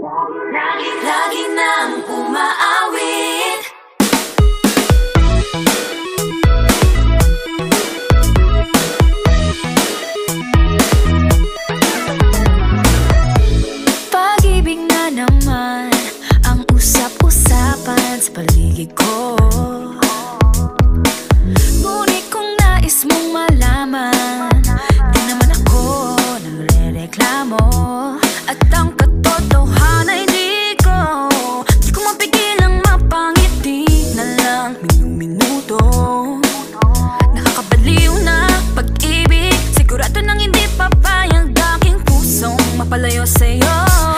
Lagi nang umaawit. Pag-ibig na naman ang usap-usapan sa paligid ko. Ngunit kung nais mong malaman, di naman ako nagre-reklamo. At ang katotohanan ay di ko mapigilang mapangiti na lang minuto. Nakakabaliw na pag-ibig, sigurado nang hindi papayag aking pusong mapalayo sa'yo.